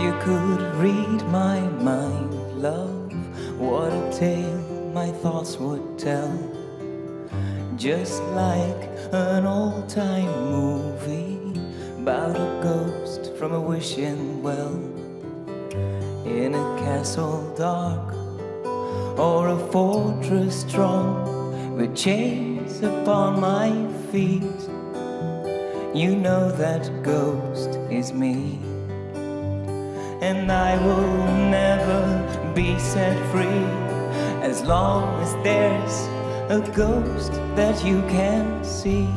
you could read my mind, love, what a tale my thoughts would tell. Just like an old-time movie about a ghost from a wishing well, in a castle dark or a fortress strong with chains upon my feet. You know that ghost is me, and I will never be set free as long as there's a ghost that you can see.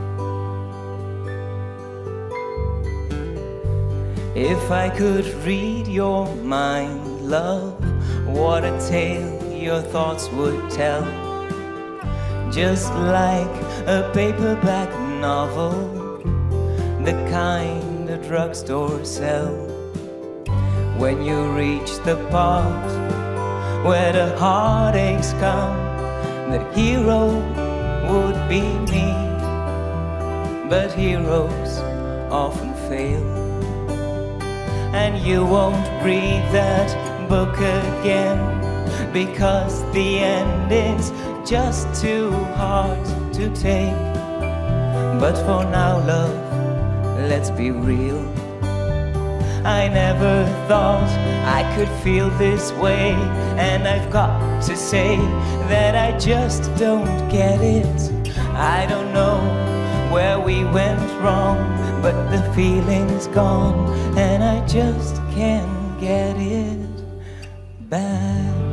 If I could read your mind, love, what a tale your thoughts would tell. Just like a paperback novel, the kind a drugstore sell. When you reach the part where the heartaches come, the hero would be me. But heroes often fail, and you won't read that book again, because the ending's just too hard to take. But for now, love, let's be real. I never thought I could feel this way, and I've got to say that I just don't get it. I don't know where we went wrong, but the feeling's gone, and I just can't get it back.